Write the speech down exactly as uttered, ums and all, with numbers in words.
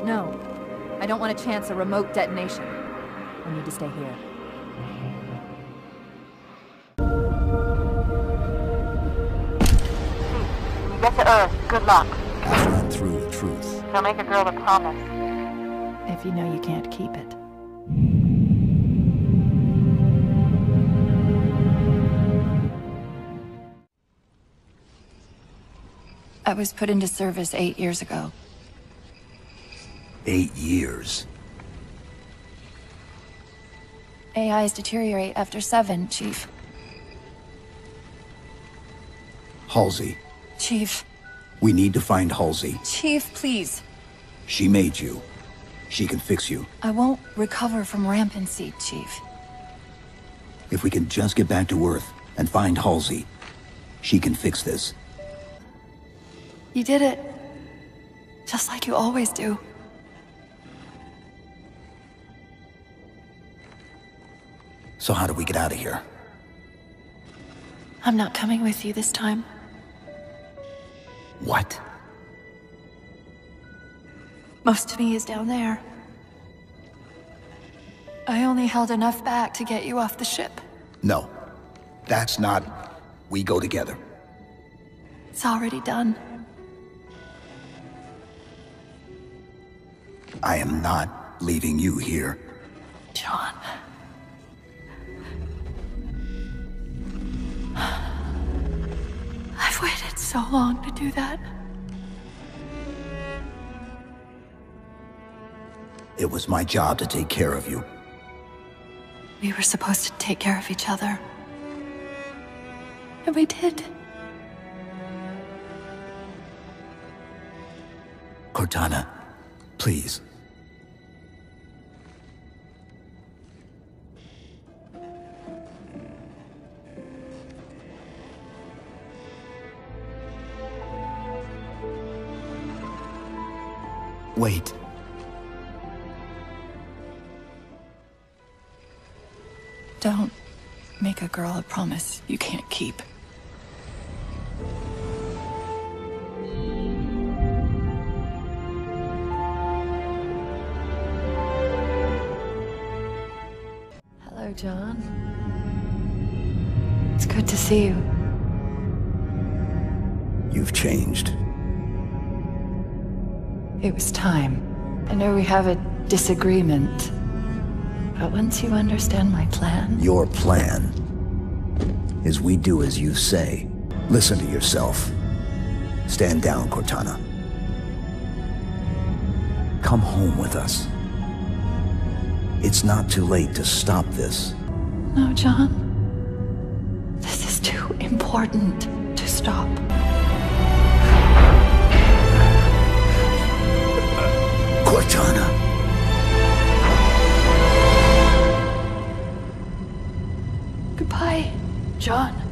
No. I don't want to chance a remote detonation. I need to stay here. When you get to Earth, good luck. I've run through the truth. Don't make a girl a promise. If you know you can't keep it. I was put into service eight years ago. Eight years. A Is deteriorate after seven, Chief. Halsey, Chief. we need to find Halsey. Chief, please. She made you. She can fix you. I won't recover from rampancy, Chief. If we can just get back to Earth and find Halsey, she can fix this. You did it. Just like you always do. So how do we get out of here? I'm not coming with you this time. What? Most of me is down there. I only held enough back to get you off the ship. No. That's not... We go together. It's already done. I am not leaving you here. John. I've waited so long to do that. It was my job to take care of you. We were supposed to take care of each other. And we did. Cortana, please. Wait. Don't make a girl a promise you can't keep. Hello, John. It's good to see you. You've changed. It was time. I know we have a disagreement, but once you understand my plan... Your plan is we do as you say. Listen to yourself. Stand down, Cortana. Come home with us. It's not too late to stop this. No, John. This is too important to stop. Cortana! Goodbye, John.